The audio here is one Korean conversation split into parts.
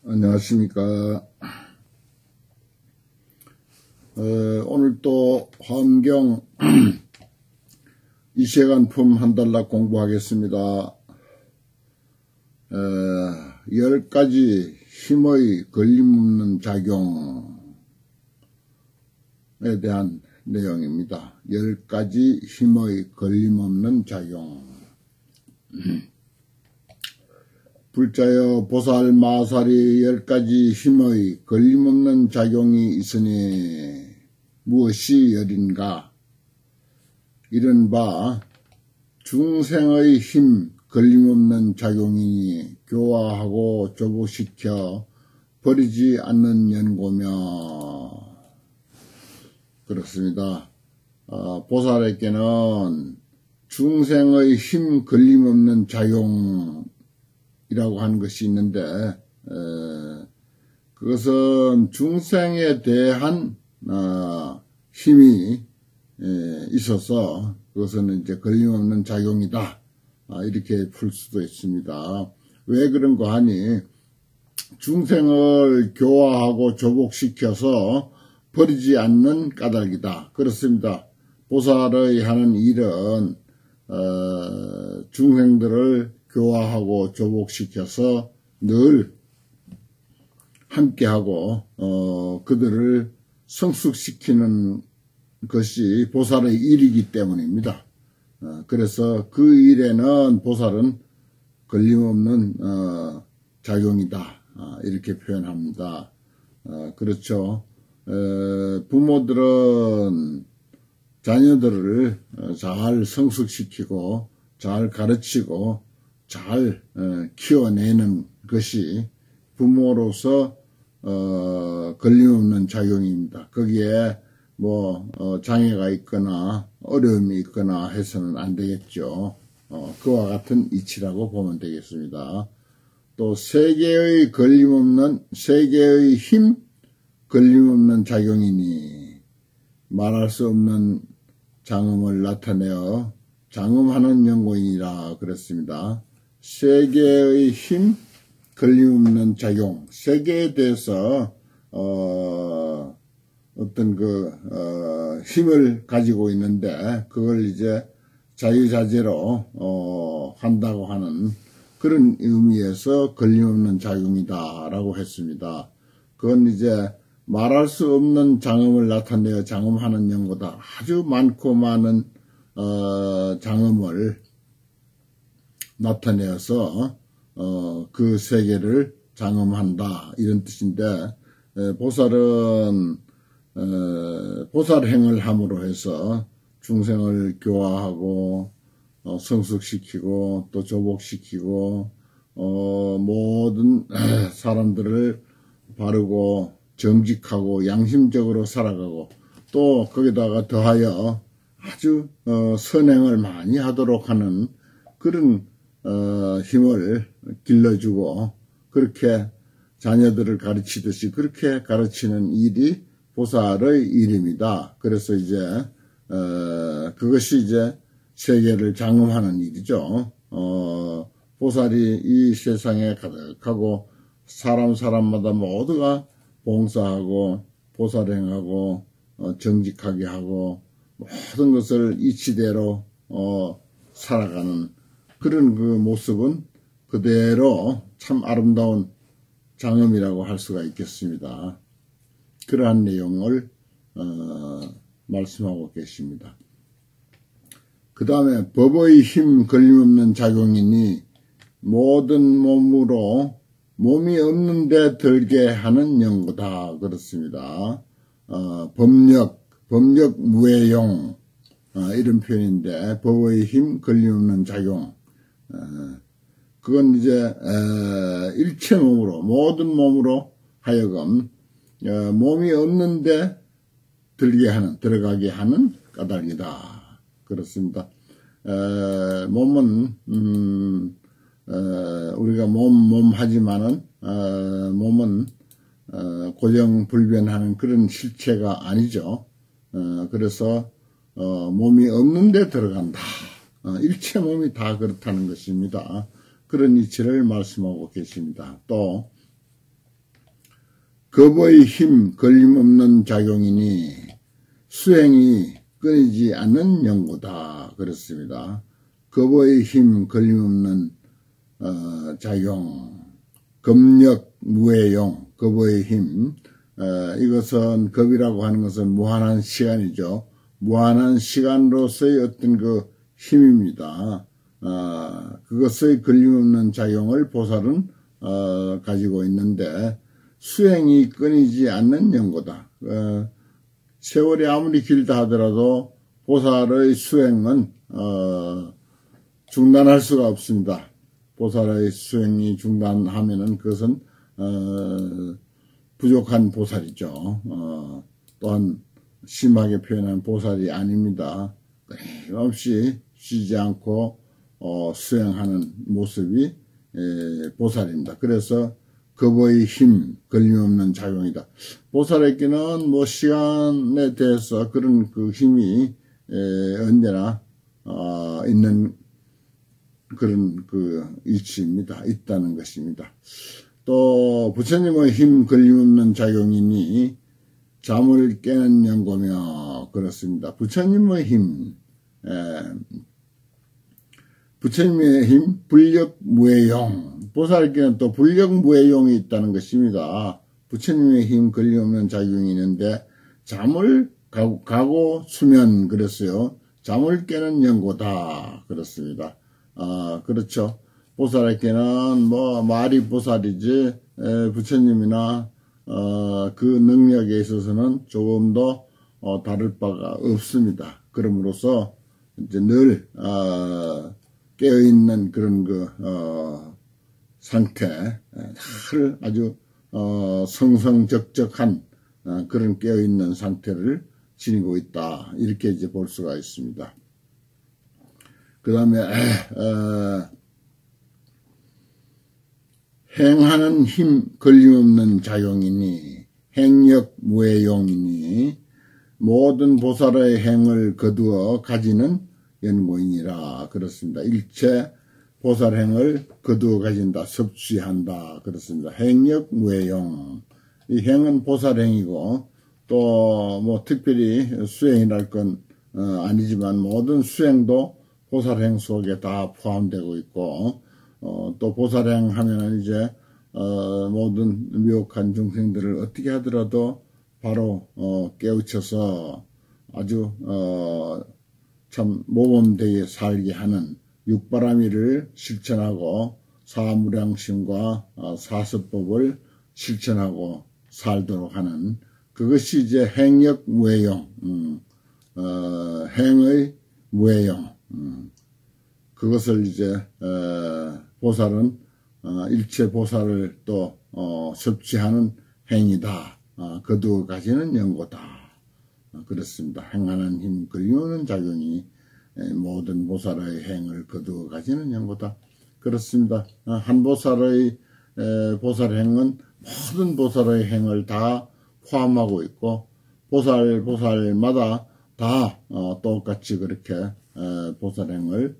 안녕하십니까. 오늘 또 환경 이시간품 한 달락 공부하겠습니다. 10가지 힘의 걸림없는 작용에 대한 내용입니다. 10가지 힘의 걸림없는 작용. 불자여 보살 마살이 10가지 힘의 걸림없는 작용이 있으니 무엇이 열인가? 이른바 중생의 힘 걸림없는 작용이니 교화하고 조복시켜 버리지 않는 연고며. 그렇습니다. 보살에게는 중생의 힘 걸림없는 작용 이라고 하는 것이 있는데, 그것은 중생에 대한 힘이 있어서 그것은 이제 걸림없는 작용이다, 이렇게 풀 수도 있습니다. 왜 그런가 하니 중생을 교화하고 조복시켜서 버리지 않는 까닭이다. 그렇습니다. 보살의 하는 일은 중생들을 교화하고 조복시켜서 늘 함께하고 그들을 성숙시키는 것이 보살의 일이기 때문입니다. 그래서 그 일에는 보살은 걸림없는 작용이다, 이렇게 표현합니다. 그렇죠. 부모들은 자녀들을 잘 성숙시키고 잘 가르치고 잘 키워내는 것이 부모로서 걸림없는 작용입니다. 거기에 뭐 장애가 있거나 어려움이 있거나 해서는 안 되겠죠. 그와 같은 이치라고 보면 되겠습니다. 또 세계의 힘 걸림없는 작용이니 말할 수 없는 장엄을 나타내어 장엄하는 연고인이라 그랬습니다. 세계의 힘 걸림없는 작용. 세계에 대해서 어떤 힘을 가지고 있는데 그걸 이제 자유자재로 한다고 하는 그런 의미에서 걸림없는 작용이다 라고 했습니다. 그건 이제 말할 수 없는 장엄을 나타내어 장엄하는 연고다. 아주 많고 많은 장엄을 나타내어서 그 세계를 장엄한다, 이런 뜻인데, 보살은 보살행을 함으로 해서 중생을 교화하고 성숙시키고 또 조복시키고 모든 사람들을 바르고 정직하고 양심적으로 살아가고 또 거기다가 더하여 아주 선행을 많이 하도록 하는 그런 힘을 길러주고 그렇게 자녀들을 가르치듯이 그렇게 가르치는 일이 보살의 일입니다. 그래서 이제 그것이 이제 세계를 장엄하는 일이죠. 보살이 이 세상에 가득하고 사람마다 모두가 봉사하고 보살행하고 정직하게 하고 모든 것을 이치대로 살아가는 그런 그 모습은 그대로 참 아름다운 장엄이라고 할 수가 있겠습니다. 그러한 내용을 말씀하고 계십니다. 그 다음에 법의 힘 걸림없는 작용이니 모든 몸으로 몸이 없는데 들게 하는 연고다. 그렇습니다. 법력 무해용, 이런 표현인데 법의 힘 걸림없는 작용. 그건 이제 일체 몸으로 모든 몸으로 하여금 몸이 없는데 들어가게 하는 까닭이다. 그렇습니다. 몸은 우리가 몸 하지만은 몸은 고정불변하는 그런 실체가 아니죠. 그래서 몸이 없는데 들어간다. 일체 몸이 다 그렇다는 것입니다. 그런 이치를 말씀하고 계십니다. 또 겁의 힘 걸림없는 작용이니 수행이 끊이지 않는 연고다. 그렇습니다. 겁의 힘 걸림없는 작용, 겁력 무해용, 겁의 힘. 이것은 겁이라고 하는 것은 무한한 시간이죠. 무한한 시간으로서의 어떤 그 힘입니다. 그것의 걸림없는 작용을 보살은 가지고 있는데 수행이 끊이지 않는 연고다. 세월이 아무리 길다 하더라도 보살의 수행은 중단할 수가 없습니다. 보살의 수행이 중단하면은 그것은 부족한 보살이죠. 또한 심하게 표현한 보살이 아닙니다. 끊임없이 쉬지 않고 수행하는 모습이 보살입니다. 그래서 겁의 힘, 걸림없는 작용이다. 보살에게는 뭐 시간에 대해서 그런 그 힘이 언제나 있는 그런 그 이치입니다. 있다는 것입니다. 또 부처님의 힘 걸림없는 작용이니 잠을 깨는 연고며 그렇습니다. 부처님의 힘, 부처님의 힘 불력무해용, 보살에게는 또 불력무해용이 있다는 것입니다. 부처님의 힘 걸림없는 작용이 있는데 잠을 가고 수면 그랬어요. 잠을 깨는 연고다 그렇습니다. 그렇죠. 보살에게는 뭐 말이 보살이지 부처님이나 그 능력에 있어서는 조금 더 다를 바가 없습니다. 그럼으로써 이제 늘 깨어있는 그런 그 상태를 아주 성성적적한 그런 깨어있는 상태를 지니고 있다. 이렇게 이제 볼 수가 있습니다. 그 다음에 행하는 힘 걸림없는 작용이니 행력 무해용이니 모든 보살의 행을 거두어 가지는 연고이니라. 그렇습니다. 일체 보살행을 거두어 가진다. 섭취한다. 그렇습니다. 행력 무해용. 이 행은 보살행이고 또 뭐 특별히 수행이랄 건 아니지만 모든 수행도 보살행 속에 다 포함되고 있고 또 보살행 하면은 이제 모든 미혹한 중생들을 어떻게 하더라도 바로 깨우쳐서 아주 참 모범되게 살게 하는 육바라미를 실천하고 사무량심과 사서법을 실천하고 살도록 하는 그것이 이제 행력 무해용, 행의 무해용. 그것을 이제 보살은 일체 보살을 또 섭취하는 행이다. 거두어 가지는 연고다. 그렇습니다. 행하는 힘 걸림없는 작용이 모든 보살의 행을 거두어 가지는 연고다. 그렇습니다. 한 보살의 보살행은 모든 보살의 행을 다 포함하고 있고 보살마다 다 똑같이 그렇게 보살행을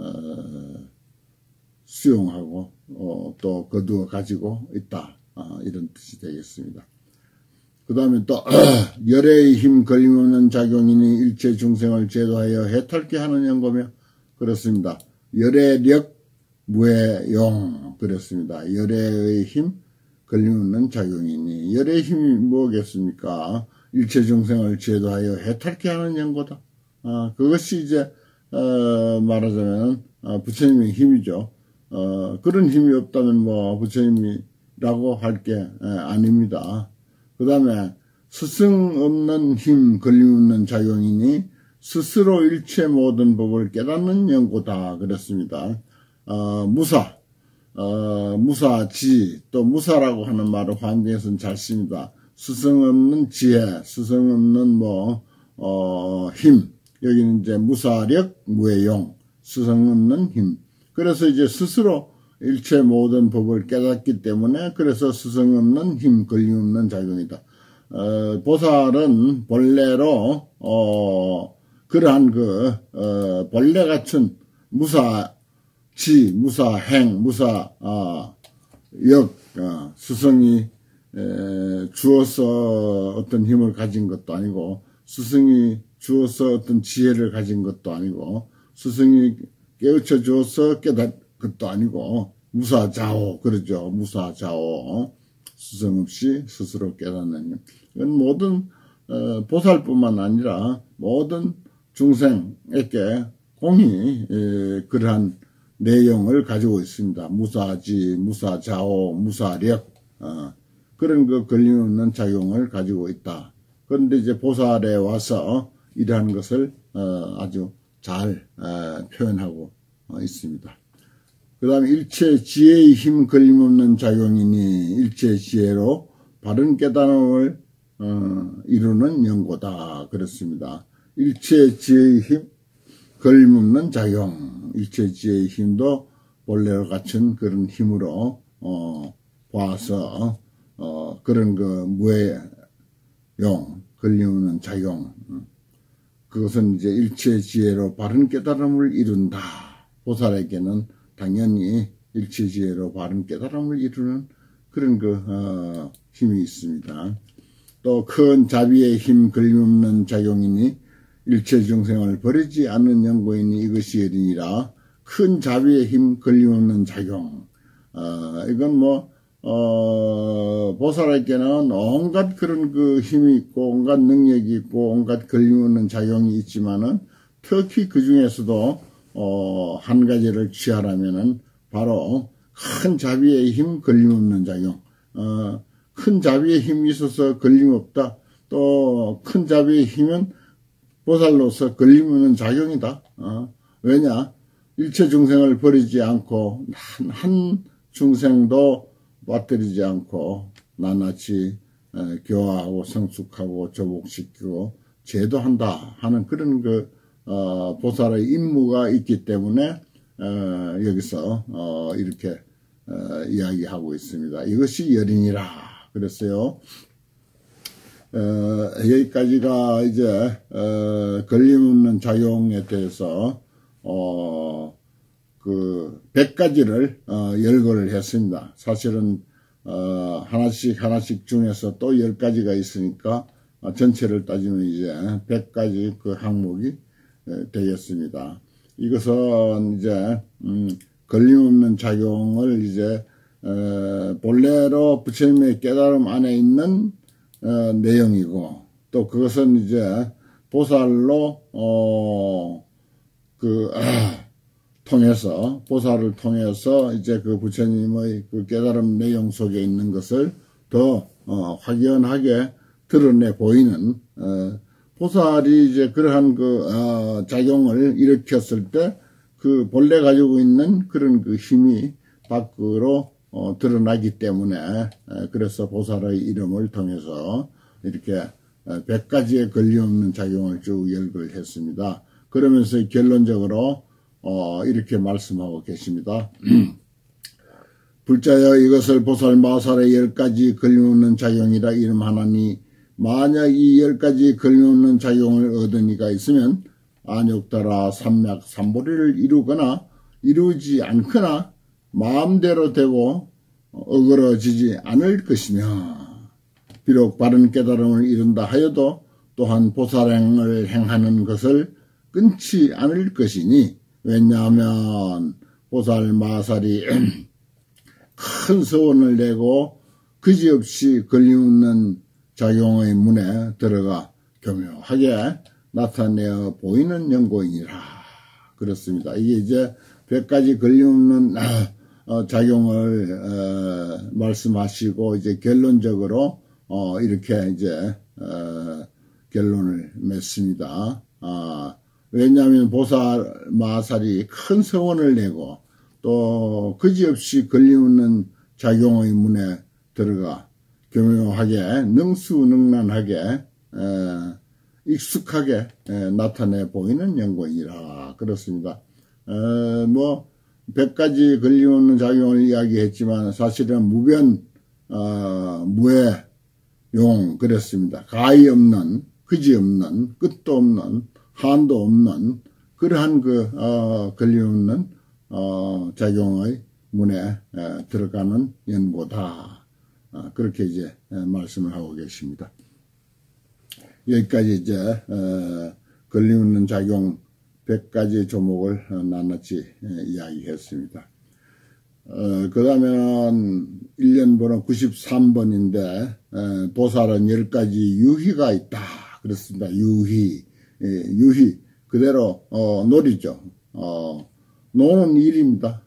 수용하고 또 거두어 가지고 있다. 이런 뜻이 되겠습니다. 그 다음에 또 열애의 힘 걸림없는 작용이니 일체 중생을 제도하여 해탈케 하는 연고며 그렇습니다. 열애력 무해용 그렇습니다. 열애의 힘 걸림없는 작용이니 열애의 힘이 뭐겠습니까? 일체 중생을 제도하여 해탈케 하는 연고다. 그것이 이제 말하자면 부처님의 힘이죠. 그런 힘이 없다면 뭐 부처님이라고 할 게 아닙니다. 그 다음에 스승 없는 힘 걸림없는 작용이니 스스로 일체 모든 법을 깨닫는 연고다 그랬습니다. 무사지 또 무사라고 하는 말을 환경에서는 잘 씁니다. 스승 없는 지혜, 스승 없는 힘. 여기는 이제 무사력, 무해용, 스승 없는 힘. 그래서 이제 스스로 일체 모든 법을 깨닫기 때문에 그래서 스승 없는 힘, 걸림없는 작용이다. 보살은 본래로 그러한 본래 갖춘 무사지, 무사행, 무사역, 스승이 주어서 어떤 힘을 가진 것도 아니고, 스승이 주어서 어떤 지혜를 가진 것도 아니고, 스승이 깨우쳐 주어서 깨닫 것도 아니고, 무사자오 그러죠. 무사자오. 스승 없이 스스로 깨닫는 것. 이건 모든 보살뿐만 아니라 모든 중생에게 공히 그러한 내용을 가지고 있습니다. 무사지, 무사자오, 무사력 그런 그 걸림없는 작용을 가지고 있다. 그런데 이제 보살에 와서 이러한 것을 아주 잘 표현하고 있습니다. 그 다음에 일체 지혜의 힘 걸림없는 작용이니 일체 지혜로 바른 깨달음을 이루는 연고다. 그렇습니다. 일체 지혜의 힘 걸림없는 작용. 일체 지혜의 힘도 본래로 갖춘 그런 힘으로 봐서 그런 그 무의 용 걸림없는 작용. 그것은 이제 일체 지혜로 바른 깨달음을 이룬다. 보살에게는 당연히 일체지혜로 바른 깨달음을 이루는 그런 그 힘이 있습니다. 또 큰 자비의 힘 걸림없는 작용이니 일체 중생을 버리지 않는 연고이니 이것이 여리니라. 큰 자비의 힘 걸림없는 작용. 이건 뭐 보살에게는 온갖 그런 그 힘이 있고 온갖 능력이 있고 온갖 걸림없는 작용이 있지만은 특히 그 중에서도 한 가지를 취하라면은 바로 큰 자비의 힘 걸림없는 작용. 큰 자비의 힘이 있어서 걸림없다. 또 큰 자비의 힘은 보살로서 걸림없는 작용이다. 왜냐? 일체 중생을 버리지 않고 한 중생도 빠뜨리지 않고 낱낱이 교화하고 성숙하고 조복시키고 제도한다 하는 그런 그 보살의 임무가 있기 때문에 여기서 이렇게 이야기하고 있습니다. 이것이 열인이라 그랬어요. 여기까지가 이제 걸림없는 작용에 대해서 그 100가지를 열거를 했습니다. 사실은 하나씩 중에서 또 10가지가 있으니까 전체를 따지면 이제 100가지 그 항목이 되겠습니다. 이것은 이제 걸림없는 작용을 이제 본래로 부처님의 깨달음 안에 있는 내용이고, 또 그것은 이제 보살로 통해서 보살을 통해서 이제 그 부처님의 그 깨달음 내용 속에 있는 것을 더 확연하게 드러내 보이는 보살이 이제 그러한 그 작용을 일으켰을 때 그 본래 가지고 있는 그런 그 힘이 밖으로 드러나기 때문에 그래서 보살의 이름을 통해서 이렇게 100가지의 걸림없는 작용을 쭉 열거를 했습니다. 그러면서 결론적으로 이렇게 말씀하고 계십니다. 불자여 이것을 보살 마살의 10가지 걸림없는 작용이라 이름하나니 만약 이 10가지 걸림없는 작용을 얻은 이가 있으면 안욕따라 삼약 삼보리를 이루거나 이루지 않거나 마음대로 되고 어그러지지 않을 것이며, 비록 바른 깨달음을 이룬다 하여도 또한 보살행을 행하는 것을 끊지 않을 것이니, 왜냐하면 보살 마살이 큰 서원을 내고 그지없이 걸림없는 작용의 문에 들어가 교묘하게 나타내어 보이는 연고이니라. 그렇습니다. 이게 이제 100가지 걸림없는 작용을 말씀하시고 이제 결론적으로 이렇게 이제 결론을 맺습니다. 왜냐하면 보살 마살이 큰 서원을 내고 또 그지없이 걸림없는 작용의 문에 들어가 교묘하게 능수능란하게 익숙하게 나타내 보이는 연고이니라. 그렇습니다. 뭐 100가지 걸림없는 작용을 이야기했지만 사실은 무변 무의 용 그랬습니다. 가히 없는 그지 없는 끝도 없는 한도 없는 그러한 그 걸림없는 작용의 문에 들어가는 연고다. 그렇게 이제 말씀을 하고 계십니다. 여기까지 이제 걸림없는 작용 100가지 조목을 낱낱이 이야기했습니다. 그 다음에는 1년 번호 93번인데 보살은 10가지 유희가 있다 그렇습니다. 유희 그대로 놀이죠. 노는 일입니다.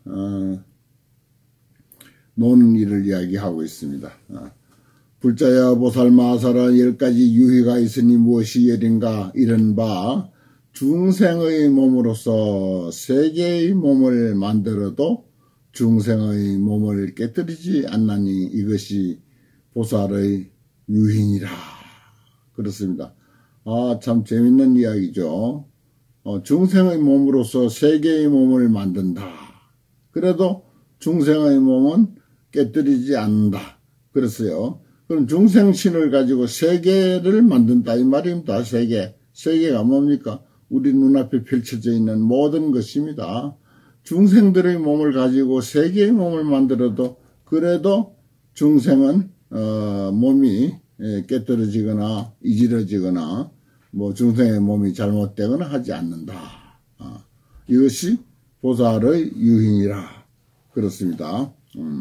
노는 일을 이야기하고 있습니다. 불자야 보살마살은 10가지 유희가 있으니 무엇이 예린가 이런 바 중생의 몸으로서 세계의 몸을 만들어도 중생의 몸을 깨뜨리지 않나니 이것이 보살의 유희니라. 그렇습니다. 참 재밌는 이야기죠. 중생의 몸으로서 세계의 몸을 만든다. 그래도 중생의 몸은 깨뜨리지 않는다. 그랬어요. 그럼 중생신을 가지고 세계를 만든다 이 말입니다. 세계가 뭡니까? 우리 눈앞에 펼쳐져 있는 모든 것입니다. 중생들의 몸을 가지고 세계의 몸을 만들어도 그래도 중생은 몸이 깨뜨려지거나 이지러지거나 뭐 중생의 몸이 잘못되거나 하지 않는다. 이것이 보살의 유희니라. 그렇습니다.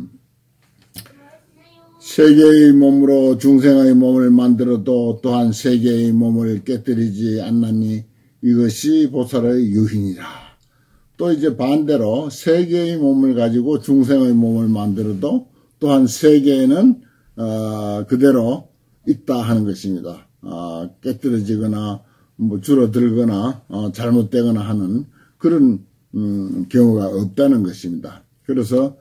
세계의 몸으로 중생의 몸을 만들어도 또한 세계의 몸을 깨뜨리지 않나니 이것이 보살의 유희니라. 또 이제 반대로 세계의 몸을 가지고 중생의 몸을 만들어도 또한 세계에는 그대로 있다 하는 것입니다. 깨뜨려지거나 뭐 줄어들거나 잘못되거나 하는 그런 경우가 없다는 것입니다. 그래서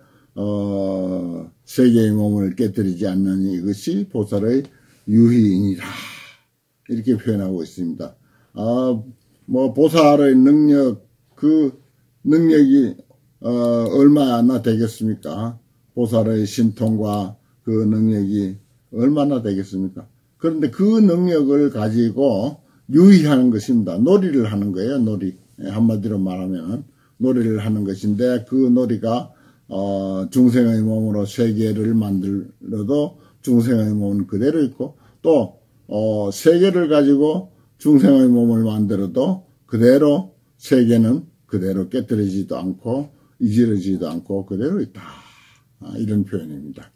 세계의 몸을 깨뜨리지 않는 이것이 보살의 유희이니라 이렇게 표현하고 있습니다. 뭐 보살의 능력 그 능력이 얼마나 되겠습니까? 보살의 신통과 그 능력이 얼마나 되겠습니까? 그런데 그 능력을 가지고 유희하는 것입니다. 놀이를 하는 거예요. 놀이. 한마디로 말하면 놀이를 하는 것인데 그 놀이가 중생의 몸으로 세계를 만들어도 중생의 몸은 그대로 있고 또 세계를 가지고 중생의 몸을 만들어도 그대로 세계는 그대로 깨뜨리지도 않고 이지러지지도 않고 그대로 있다. 이런 표현입니다.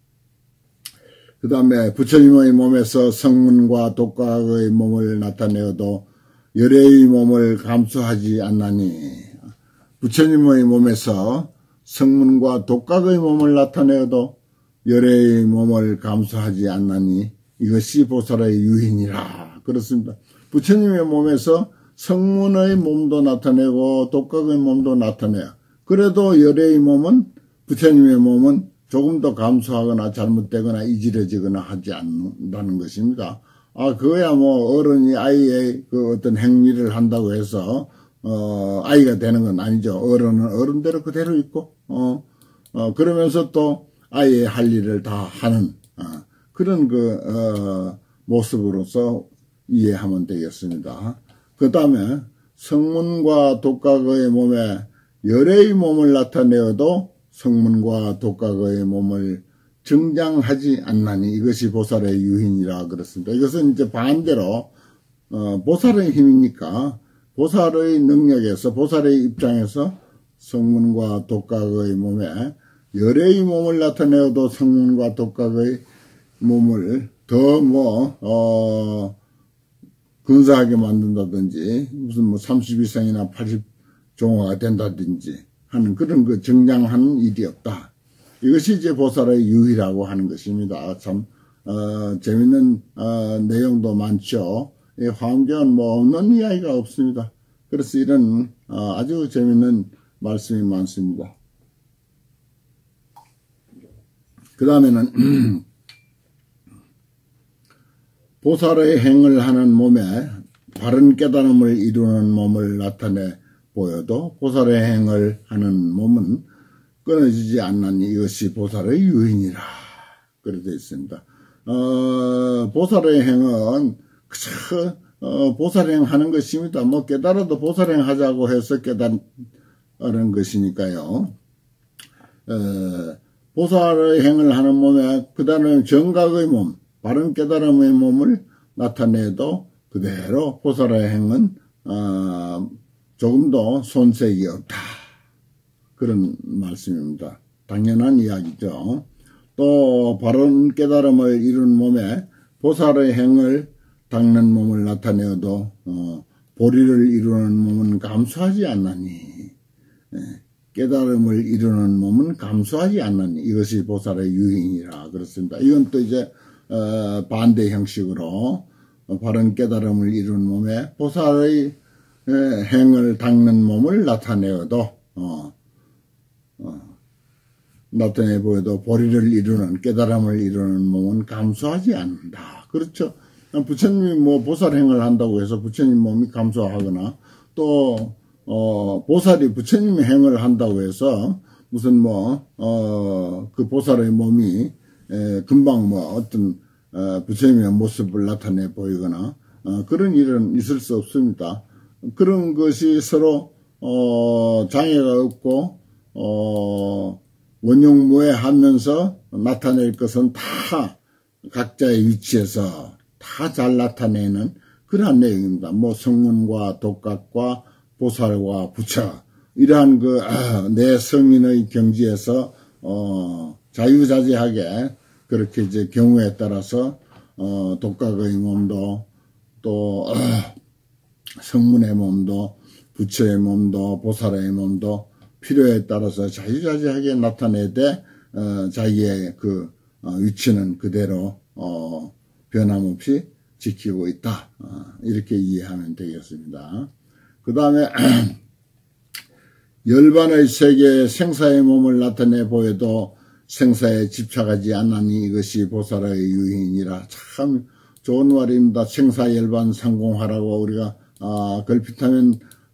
그 다음에 부처님의 몸에서 성문과 독각의 몸을 나타내어도 열애의 몸을 감수하지 않나니 부처님의 몸에서 성문과 독각의 몸을 나타내어도 열애의 몸을 감수하지 않나니 이것이 보살의 유희니라. 그렇습니다. 부처님의 몸에서 성문의 몸도 나타내고 독각의 몸도 나타내요. 그래도 열애의 몸은 부처님의 몸은 조금 더 감소하거나 잘못되거나 이지러지거나 하지 않는다는 것입니다. 그거야 뭐 어른이 아이의 그 어떤 행위를 한다고 해서 아이가 되는 건 아니죠. 어른은 어른대로 그대로 있고 그러면서 또 아이의 할 일을 다 하는 그런 그 모습으로서 이해하면 되겠습니다. 그 다음에 성문과 독각의 몸에 열애의 몸을 나타내어도 성문과 독각의 몸을 정장하지 않나니 이것이 보살의 유희니라 그렇습니다. 이것은 이제 반대로 보살의 힘이니까 보살의 능력에서 보살의 입장에서 성문과 독각의 몸에 열애의 몸을 나타내어도 성문과 독각의 몸을 더 근사하게 만든다든지 무슨 뭐 32성이나 80종화가 된다든지 하는 그런 그 정장하는 일이 없다. 이것이 이제 보살의 유희라고 하는 것입니다. 참 재밌는 내용도 많죠. 이 화엄경은 뭐 없는 이야기가 없습니다. 그래서 이런 아주 재밌는 말씀이 많습니다. 그 다음에는 보살의 행을 하는 몸에 바른 깨달음을 이루는 몸을 나타내 보여도 보살의 행을 하는 몸은 끊어지지 않나니 이것이 보살의 유희니라. 그렇게 되어 있습니다. 보살의 행은 그저 보살행 하는 것입니다. 뭐 깨달아도 보살행 하자고 해서 깨달은 것이니까요. 보살의 행을 하는 몸에 그 다음에 정각의 몸, 바른 깨달음의 몸을 나타내도 그대로 보살의 행은 조금도 손색이 없다. 그런 말씀입니다. 당연한 이야기죠. 또 바른 깨달음을 이룬 몸에 보살의 행을 닦는 몸을 나타내어도 보리를 이루는 몸은 감수하지 않나니, 깨달음을 이루는 몸은 감수하지 않나니 이것이 보살의 유행이라 그렇습니다. 이건 또 이제 반대 형식으로 바른 깨달음을 이룬 몸에 보살의 행을 닦는 몸을 나타내어도 나타내 보여도 보리를 이루는 깨달음을 이루는 몸은 감수하지 않는다. 그렇죠. 부처님이 뭐 보살행을 한다고 해서 부처님 몸이 감수하거나 또 보살이 부처님의 행을 한다고 해서 무슨 그 보살의 몸이 금방 뭐 어떤 부처님의 모습을 나타내 보이거나 그런 일은 있을 수 없습니다. 그런 것이 서로 장애가 없고 원용무해하면서 나타낼 것은 다 각자의 위치에서 다 잘 나타내는 그러한 내용입니다. 뭐 성문과 독각과 보살과 부처 이러한 내 성인의 경지에서 자유자재하게 그렇게 이제 경우에 따라서 독각의 몸도 또 성문의 몸도 부처의 몸도 보살의 몸도 필요에 따라서 자유자재하게 나타내되 자기의 그 위치는 그대로 변함없이 지키고 있다. 이렇게 이해하면 되겠습니다. 그 다음에 열반의 세계에 생사의 몸을 나타내 보여도 생사에 집착하지 않나니 이것이 보살의 유행이라. 참 좋은 말입니다. 생사열반 상공하라고 우리가 걸핏하면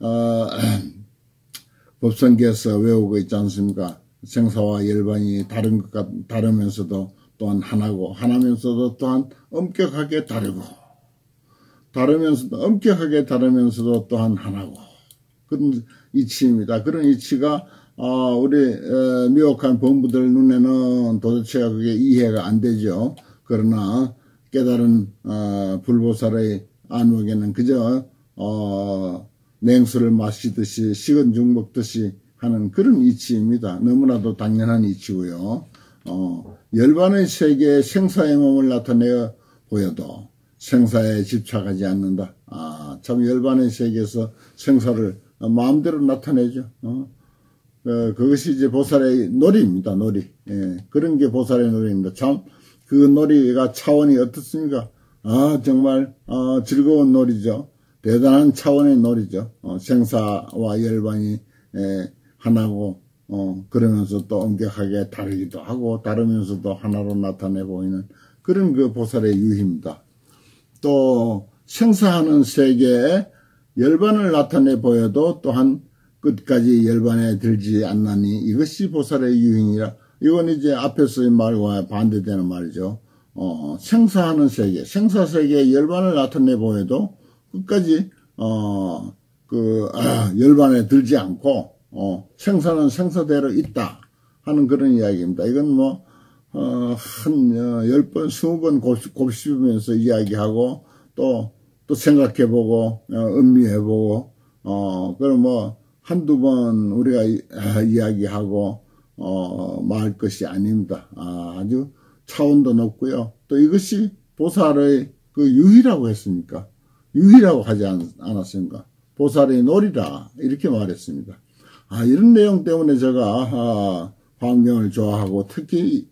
법성계에서 외우고 있지 않습니까? 생사와 열반이 다르면서도 또한 하나고 하나면서도 또한 엄격하게 다르고 다르면서도 엄격하게 다르면서도 또한 하나고 그런 이치입니다. 그런 이치가 우리 미혹한 범부들 눈에는 도대체가 그게 이해가 안 되죠. 그러나 깨달은 불보살의 안목에는 그저 냉수를 마시듯이 식은 죽 먹듯이 하는 그런 이치입니다. 너무나도 당연한 이치고요. 열반의 세계에 생사의 몸을 나타내어 보여도 생사에 집착하지 않는다. 참 열반의 세계에서 생사를 마음대로 나타내죠. 그것이 이제 보살의 놀이입니다. 놀이. 예, 그런 게 보살의 놀이입니다. 참 그 놀이가 차원이 어떻습니까? 정말 즐거운 놀이죠. 대단한 차원의 놀이죠. 생사와 열반이 하나고 그러면서 또 엄격하게 다르기도 하고 다르면서도 하나로 나타내 보이는 그런 그 보살의 유희입니다. 또 생사하는 세계에 열반을 나타내 보여도 또한 끝까지 열반에 들지 않나니 이것이 보살의 유행이라. 이건 이제 앞에서의 말과 반대되는 말이죠. 생사하는 세계, 생사세계에 열반을 나타내 보여도 끝까지 열반에 들지 않고 생사는 생사대로 있다 하는 그런 이야기입니다. 이건 뭐 한 10번, 20번 곱씹으면서 이야기하고 또 생각해보고 음미해보고 그럼 뭐 한두 번 우리가 이야기하고 말 것이 아닙니다. 아주 차원도 높고요. 또 이것이 보살의 그 유희라고 했습니까? 유희라고 하지 않았습니까? 보살의 놀이라 이렇게 말했습니다. 이런 내용 때문에 제가 환경을 좋아하고 특히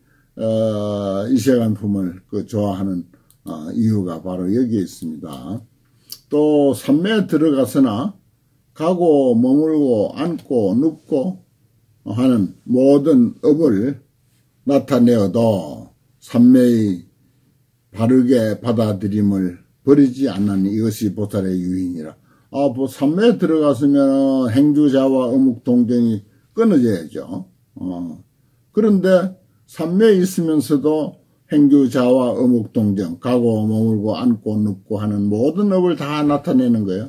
이세간품을 좋아하는 이유가 바로 여기에 있습니다. 또 산매에 들어가서나 가고 머물고 앉고 눕고 하는 모든 업을 나타내어도 산매의 바르게 받아들임을 버리지 않나니 이것이 보살의 유행이라. 산매에 들어갔으면 행주자와 어묵동정이 끊어져야죠. 그런데 산매에 있으면서도 행주자와 어묵동정, 가고 머물고 앉고 눕고 하는 모든 업을 다 나타내는 거예요.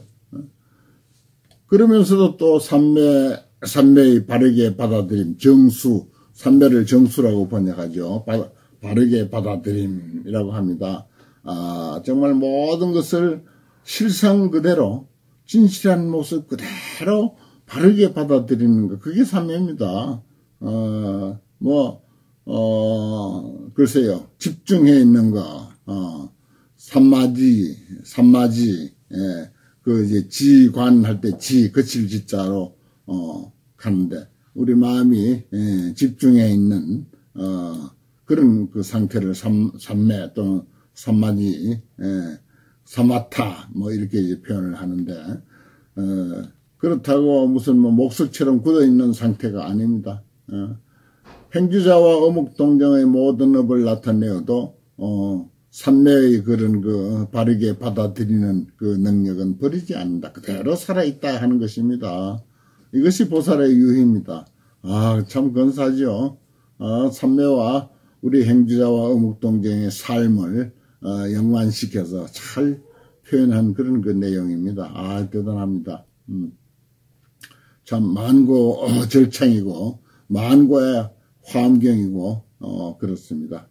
그러면서도 또 산매의 바르게 받아들임, 정수, 삼매를 정수라고 번역하죠. 바르게 받아들임이라고 합니다. 정말 모든 것을 실상 그대로 진실한 모습 그대로 바르게 받아들이는 것, 그게 삼매입니다. 글쎄요, 집중해 있는 거, 산마지, 예, 이제 지관할 때 거칠 지자로, 가는데, 우리 마음이, 집중해 있는, 그런 그 상태를 삼매 또는 산마지, 사마타, 이렇게 이제 표현을 하는데, 그렇다고 무슨 목석처럼 굳어있는 상태가 아닙니다. 행주자와 어묵동정의 모든 업을 나타내어도, 삼매의 그런 바르게 받아들이는 그 능력은 버리지 않는다. 그대로 살아있다 하는 것입니다. 이것이 보살의 유희입니다. 참 근사하죠. 삼매와 우리 행주자와 어묵동정의 삶을, 연관시켜서 잘 표현한 그런 그 내용입니다. 대단합니다. 참 만고 절창이고 만고의 환경이고 그렇습니다.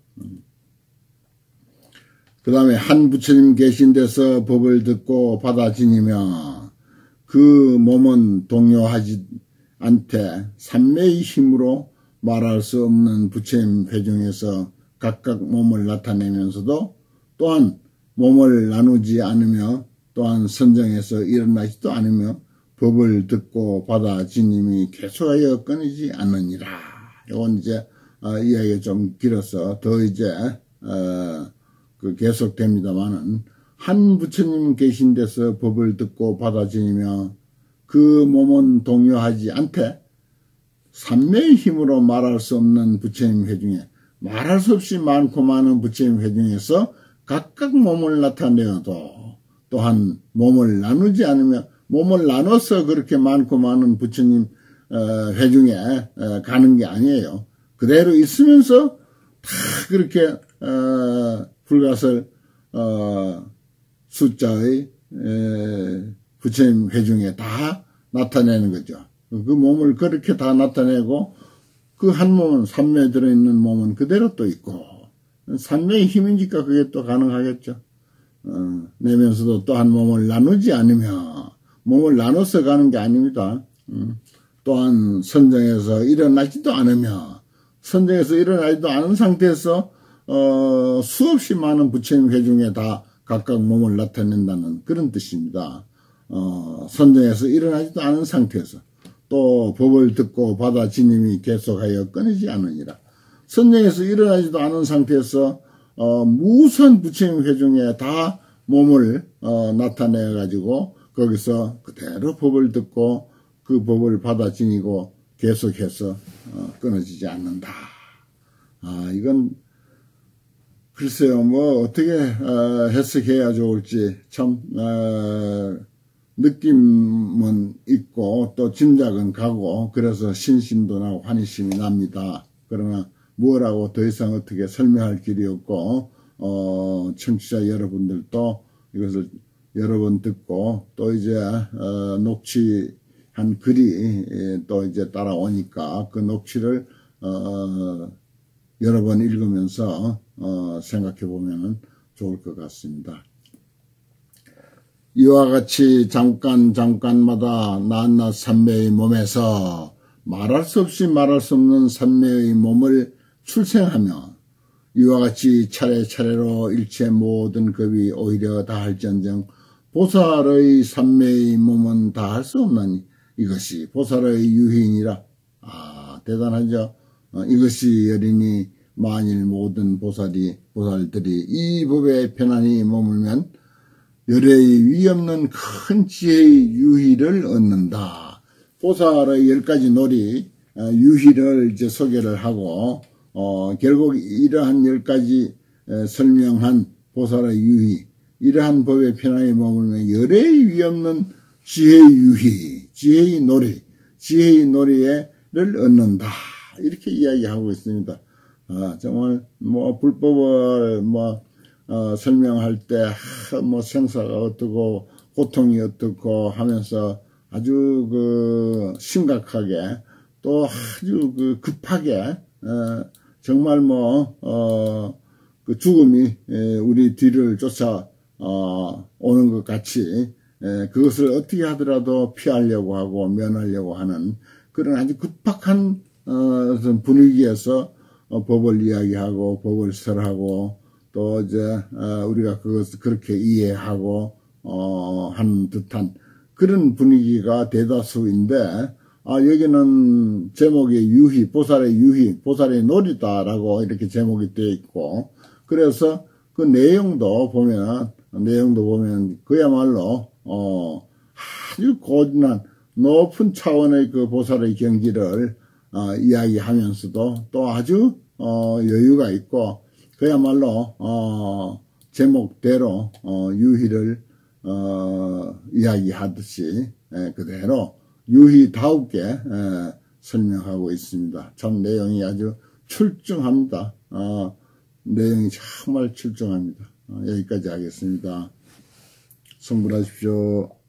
그 다음에 한 부처님 계신 데서 법을 듣고 받아 지니며 그 몸은 동요하지 않되 삼매의 힘으로 말할 수 없는 부처님 회중에서 각각 몸을 나타내면서도 또한 몸을 나누지 않으며 또한 선정에서 일어나지도 않으며 법을 듣고 받아 지님이 계속하여 끊이지 않느니라. 이건 이제 이야기가 좀 길어서 더 이제 계속됩니다만은 한 부처님 계신 데서 법을 듣고 받아 지니며 그 몸은 동요하지 않되 삼매의 힘으로 말할 수 없는 부처님 회중에 말할 수 없이 많고 많은 부처님 회중에서 각각 몸을 나타내어도 또한 몸을 나누지 않으며 몸을 나눠서 그렇게 많고 많은 부처님 회중에 가는 게 아니에요. 그대로 있으면서 다 그렇게 불가설 숫자의 부처님 회중에 다 나타내는 거죠. 그 몸을 그렇게 다 나타내고 그 한 몸은 삼매에 들어있는 몸은 그대로 또 있고 삼매의 힘이니까 그게 또 가능하겠죠. 내면서도 또 한 몸을 나누지 않으며 몸을 나눠서 가는 게 아닙니다. 또한 선정에서 일어나지도 않으며 선정에서 일어나지도 않은 상태에서 수없이 많은 부처님 회중에 다 각각 몸을 나타낸다는 그런 뜻입니다. 선정에서 일어나지도 않은 상태에서 또 법을 듣고 받아 지님이 계속하여 끊이지 않으니라. 선정에서 일어나지도 않은 상태에서 무수한 부처님 회중에 다 몸을 나타내 가지고 거기서 그대로 법을 듣고 그 법을 받아 지니고 계속해서 끊어지지 않는다. 이건 글쎄요, 어떻게 해석해야 좋을지 참 느낌은 있고 또 짐작은 가고 그래서 신심도 나고 환희심이 납니다. 그러나 뭐라고 더 이상 어떻게 설명할 길이 없고 청취자 여러분들도 이것을 여러 번 듣고 또 이제 녹취한 글이 또 이제 따라오니까 그 녹취를 여러 번 읽으면서 생각해 보면 좋을 것 같습니다. 이와 같이 잠깐마다 낱낱 삼매의 몸에서 말할 수 없이 말할 수 없는 삼매의 몸을 출생하며 이와 같이 차례차례로 일체 모든 급이 오히려 다할지언정 보살의 삼매의 몸은 다할 수 없나니 이것이 보살의 유희이니라. 대단하죠. 이것이 여리니 만일 모든 보살들이 이 법에 편안히 머물면 열애의 위없는 큰 지혜의 유희를 얻는다. 보살의 10가지 놀이 유희를 이제 소개를 하고 결국 이러한 10가지 설명한 보살의 유희, 이러한 법에 편안히 머물면 열애의 위없는 지혜의 유희, 지혜의 놀이, 지혜의 놀이를 얻는다. 이렇게 이야기하고 있습니다. 정말 불법을 설명할 때 생사가 어떻고 고통이 어떻고 하면서 아주 심각하게 또 아주 급하게 정말 그 죽음이 우리 뒤를 쫓아 오는 것 같이 그것을 어떻게 하더라도 피하려고 하고 면하려고 하는 그런 아주 급박한 분위기에서 법을 이야기하고 법을 설하고 또 이제 우리가 그것을 그렇게 이해하고 하는 듯한 그런 분위기가 대다수인데 여기는 제목이 유희, 보살의 유희, 보살의 놀이다라고 이렇게 제목이 되어 있고 그래서 그 내용도 보면 그야말로 아주 고진한 높은 차원의 그 보살의 경지를 이야기하면서도 또 아주 여유가 있고 그야말로 제목대로 유희를 이야기하듯이 그대로 유희다우게 설명하고 있습니다. 참 내용이 아주 출중합니다. 내용이 정말 출중합니다. 여기까지 하겠습니다. 성불하십시오.